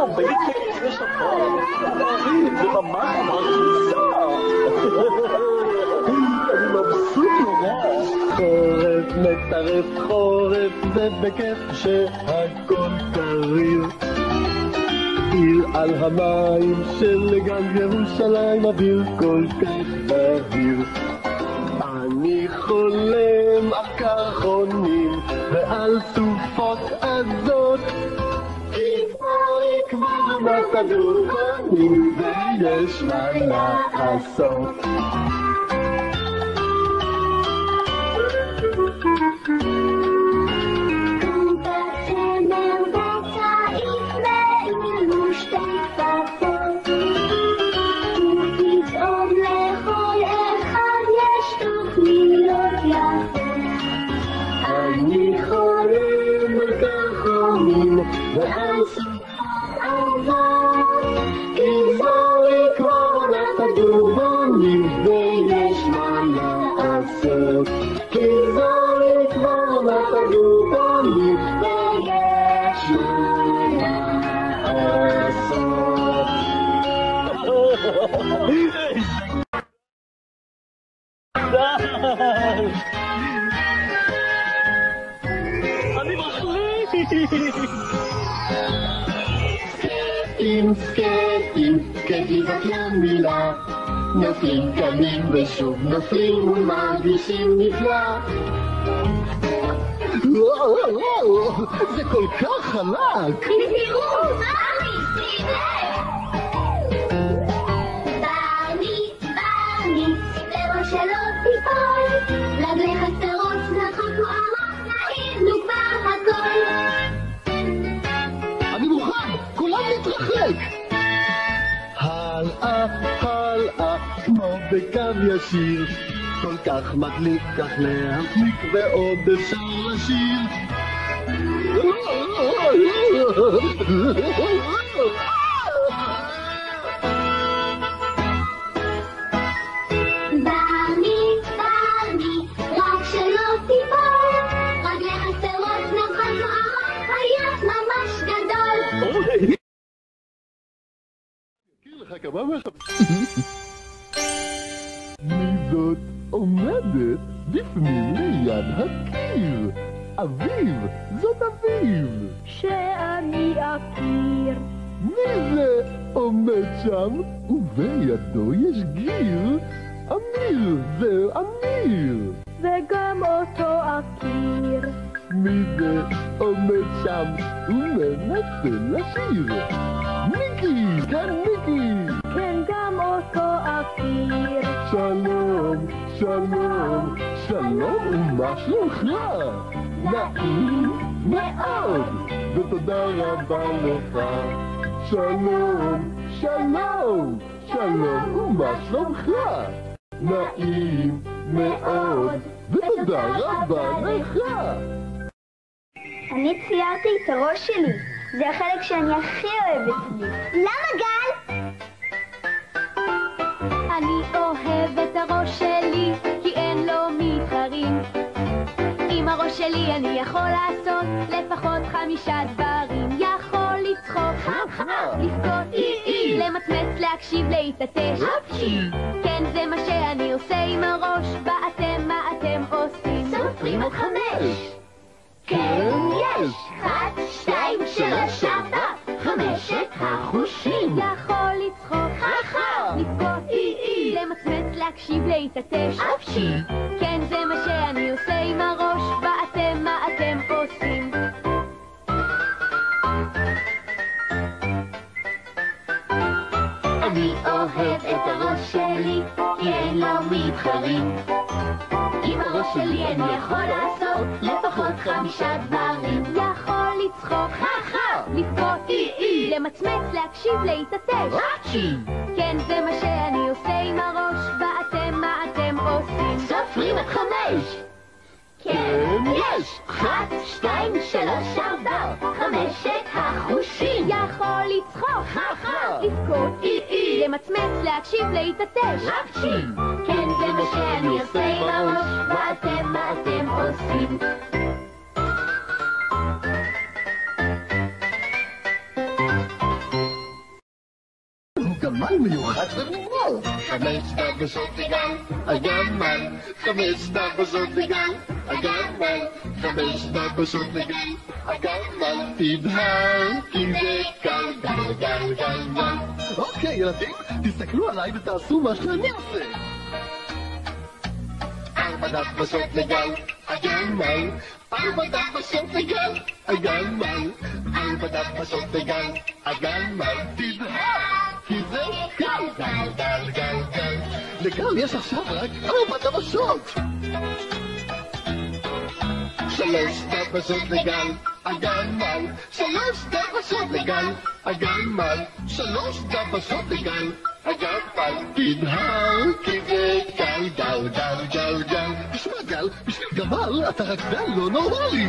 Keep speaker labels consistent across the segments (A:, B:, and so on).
A: באיזה שפות. זה ממש מרגישה. אני מבסוט נורא. חורף מטרף חורף ובכיף שהכל קריר. עיר על המים של גן ירושלים, אוויר כל כך בהיר. אני חולם על קרחונים ועל סופות עזות, כי כבר נתנו קונים ויש מה לעשות. אני חולם על קרחונים ועל סופות עזות, כי זוהי כבר נתנו ויש מה לעשות. כי זוהי כבר נתנו ויש מה לעשות. אני מחליט. סקטים, סקטי זאת לא מילה. נופלים קמים ושוב נופלים ומרגישים נפלא. זה כל כך חלק.
B: תראו, ברני, לראש שלו תיפול. רגליך תרוץ רחוק וארוך, ראינו כבר הכל.
A: אני מוכן, כולם להתרחק. הלאה, הלאה, כמו בקו ישיר. כל כך מדליק, כך להחליק ועוד אפשר לשיר.
B: ברני, רק שלא תיפול. רגליך תרוץ רחוק וארוך, היה ממש גדול.
A: אכיר לך כמה מי זאת עומדת בפנים ליד הקיר? אביב, זאת אביב.
C: שאני אכיר.
A: מי זה עומד שם ובידו יש גיר? אמיר, זה אמיר.
C: וגם אותו אכיר.
A: מי זה עומד שם ומנסה לשיר? מיקי, כן מיקי.
C: כן, גם אותו אכיר.
A: שלום, שלום, שלום ומה שלומך? נעים מאוד, ותודה רבה לך. שלום, שלום, שלום ומה שלומך? נעים מאוד, ותודה רבה לך.
B: אני ציירתי את הראש שלי. זה החלק שאני הכי אוהבת לי. למה גל?
C: אני אוהב את הראש שלי, כי אין לו מתחרים. עם הראש שלי אני יכול לעשות לפחות 5 דברים. יכול לצחוק, לבכות, למצמץ, להקשיב, להתעטש. כן, זה מה שאני עושה עם הראש. ואתם, מה אתם עושים?
B: סופרים עד 5.
A: כן, יש.
B: 1, 2, 3, 4, 5 החושים.
C: יכול לצחוק, לבכות, למצמץ, להקשיב, להתעטש. כן, זה מה שאני עושה עם הראש. ואתם, מה אתם עושים?
B: אני אוהב את הראש שלי, כי אין לו מתחרים. עם הראש שלי אני יכול לעשות לפחות 5 דברים.
C: יכול לצחוק, לבכות, למצמץ, להקשיב, להתעטש. כן, זה מה שאני עושה עם הראש. ואתם, מה אתם עושים?
B: סופרים עד 5. כן, יש. 1, 2, 3, 4, 5 החושים.
C: יכול לצחוק, לבכות, למצמץ, להקשיב, להתעטש.
B: כן, זה מה שאני עושה עם הראש. ואתם, מה אתם עושים?
A: מיוחד ומיוחד. 5 דבשות לגל, הגמל. 5 דבשות לגל, הגמל. 5 דבשות לגל, הגמל. תדהר, כי זה קל, גל, גל, גל, גל. אוקיי, ילדים, תסתכלו עליי ותעשו מה שאני עושה. 4 דבשות לגל, הגמל. 4 דבשות לגל, הגמל. 4 דבשות לגל, הגמל. תדהר, כי זה קל, גל, גל, גל, גל. לגל יש עכשיו רק 4 דבשות. 3 דבשות לגל, הגמל. 3 דבשות לגל, הגמל. 3 דבשות לגל, הגמל. תדהר, כי זה קל, גל, גל, גל, גל. תשמע גל, בשביל גמל אתה רקדן לא נורמלי.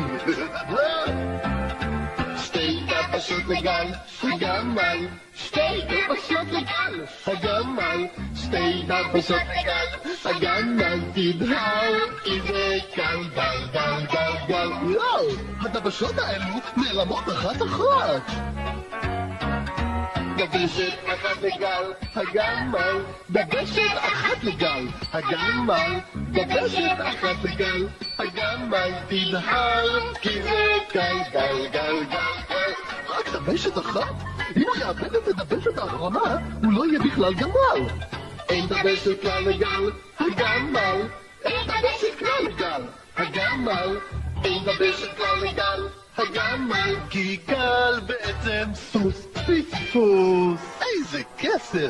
A: 2 דבשות לגל, הגמל. 2 דבשות לגל, הגמל. 2 דבשות לגל, הגמל. תדהר, כי זה קל, גל, גל, גל, גל. יואו, הדבשות האלו נעלמות אחת אחת. דבשת אחת לגל, הגמל. דבשת אחת לגל, הגמל. דבשת אחת לגל, הגמל. תדהר, כי זה קל, גל, גל, גל, גל. רק דבשת אחת? אם הוא יאבד את הדבשת האחרונה, הוא לא יהיה בכלל גמל. אין דבשת כלל לגל, הגמל. אין דבשת כלל לגל, הגמל. אין דבשת כלל לגל, הגמל. כי גל בעצם סוס פספוס. איזה קסם.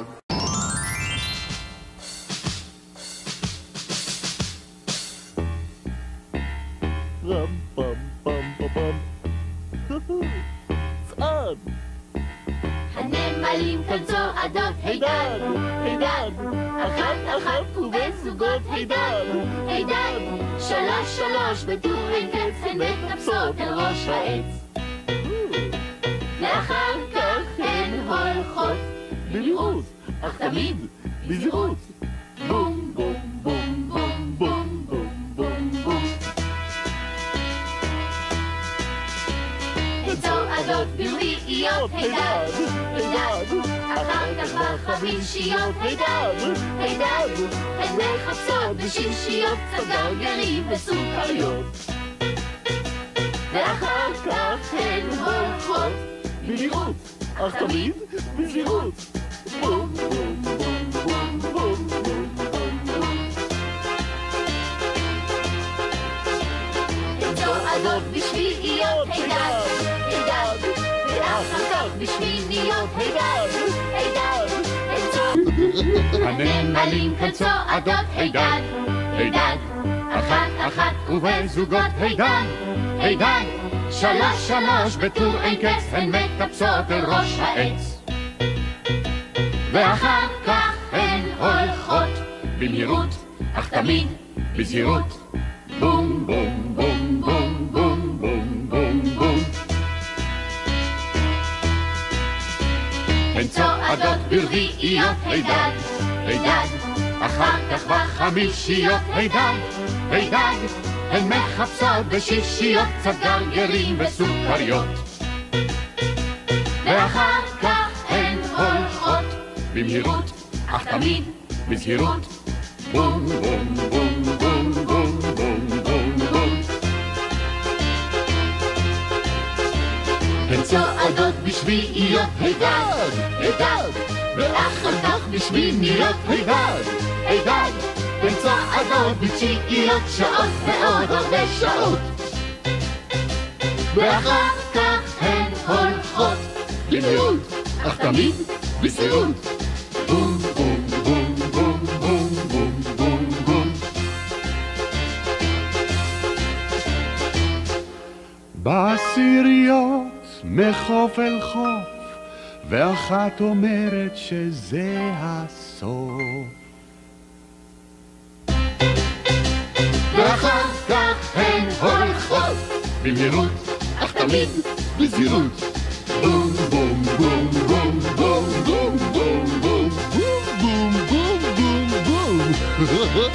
A: רם פם פם פם פם. צעד.
B: הנמלים כאן צועדות, הידד, הידד, אחת אחת ובזוגות, הידד, הידד, 3 3 בטור אין קץ, הן מטפסות אל ראש העץ. ואחר כך הן הולכות במהירות, אך תמיד בזהירות. בום בום בום בום בום בום בום בום. הן צועדות ברביעיות, הידד, הידד, אחר כך בחמישיות, הידד, הידד, הן מחפשות בשמשיות, קצת גרגרים וסוכריות. ואחר כך הן הולכות במהירות, אך תמיד בזהירות. בום בום בום בום בום בום בום בום. הן צועדות בשביעיות, הידד, הידד, ואחר כך בשמיניות, הידד, הידד, הן צועדות. הנמלים כאן צועדות, הידד, הידד, אחת אחת ובזוגות, הידד, הידד, 3 3 בטור אין קץ, הן מטפסות אל ראש העץ. ואחר כך הן הולכות במהירות, אך תמיד בזהירות. בום בום בום בום בום בום בום בום. הן צועדות ברביעיות, הידד, הידד, אחר כך בחמישיות, הידד, הידד, הן מחפשות בשישיות, קצת גרגרים וסוכריות. ואחר כך הן הולכות במהירות, אך תמיד בזהירות. בום בום בום בום בום בום בום בום. הן צועדות בשביעיות, הידד, הידד, ואחר כך בשמיניות, הידד, הידד, הן צועדות בתשיעיות, שעות ועוד הרבה שעות. ואחר כך הן הולכות במהירות, אך תמיד בזהירות. בום בום בום בום בום בום בום בום.
D: בעשיריות מחוף אל חוף, ואחת אומרת שזה הסוף.
B: ואחר כך הן הולכות במהירות, אך תמיד בזהירות. בום בום בום בום בום בום בום בום
A: בום בום בום בום בום.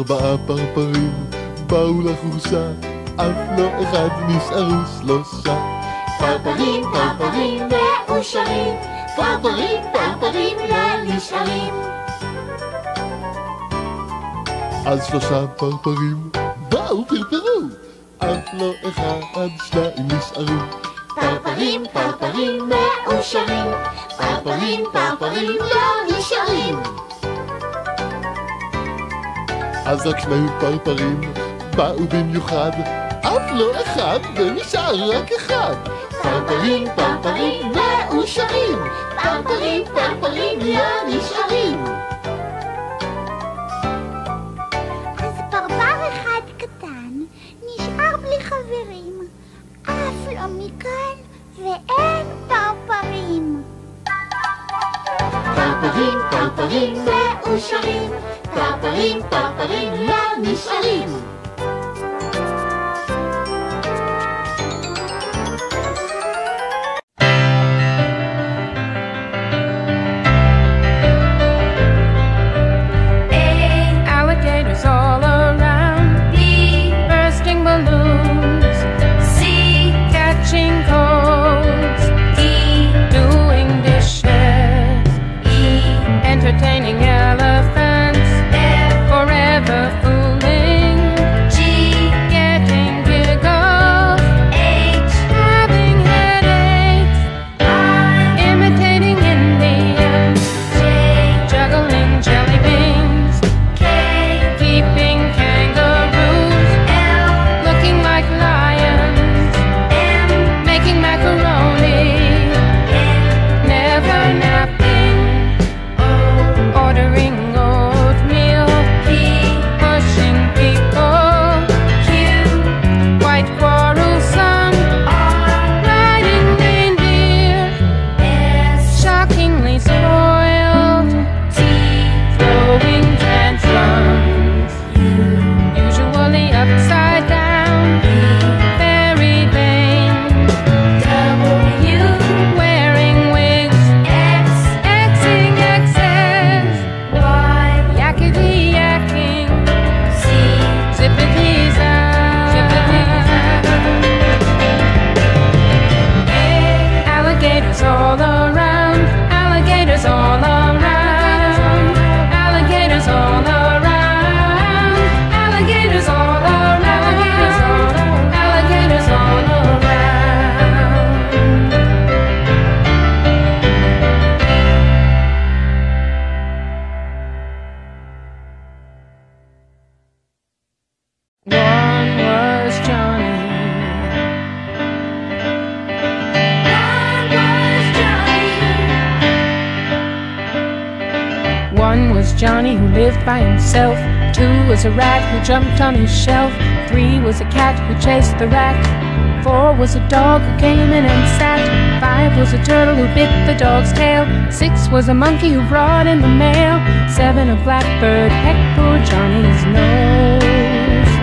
A: 4 פרפרים באו לחורשה, אף לא אחד נשארו 3.
B: פרפרים, פרפרים מאושרים, פרפרים, פרפרים לא נשארים.
A: אז 3 פרפרים באו פרפרו, אף לא אחד 2 נשארו.
B: פרפרים, פרפרים מאושרים, פרפרים, פרפרים לא נשארים.
A: אז רק 2 פרפרים באו במיוחד, אף לא אחד ונשאר רק 1.
B: פרפרים, פרפרים מאושרים, פרפרים, פרפרים לא נשארים.
E: אז פרפר אחד קטן נשאר בלי חברים, אף לא מכאן ואין פרפרים.
B: פרפרים, פרפרים מאושרים, פרפרים, פרפרים לא נשארים.
F: Johnny who lived by himself. 2 was a rat who jumped on his shelf. 3 was a cat who chased the rat. 4 was a dog who came in and sat. 5 was a turtle who bit the dog's tail. 6 was a monkey who brought in the mail. 7 a blackbird pecked poor Johnny's nose.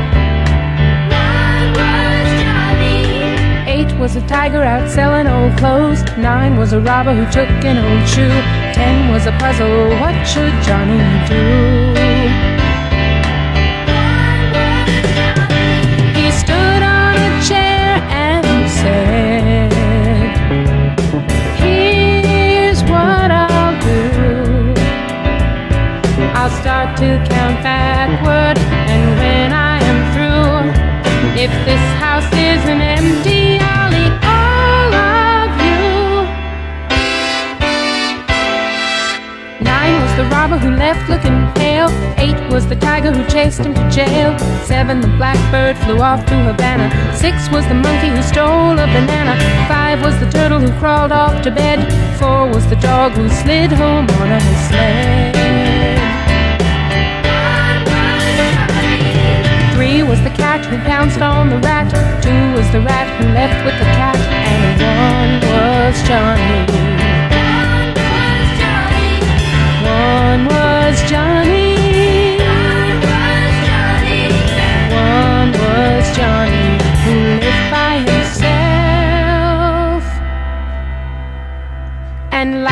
B: 9 was Johnny.
F: 8 was a tiger out selling old clothes. 9 was a robber who took an old shoe. 10 was a puzzle, what should Johnny do? He stood on a chair and said, here's what I'll do. I'll start to count backward, and when I am through, if this house isn't empty, I'll eat all of you. 9 was the robber who left looking pale. 8 was the tiger who chased him to jail. 7 the blackbird flew off to Havana. 6 was the monkey who stole a banana. 5 was the turtle who crawled off to bed. 4 was the dog who slid home on a sled. 3 was the cat who pounced on the rat. 2 was the rat who left with the cat. And 1 was Johnny. 1 was Johnny. 1 was Johnny who lived by himself and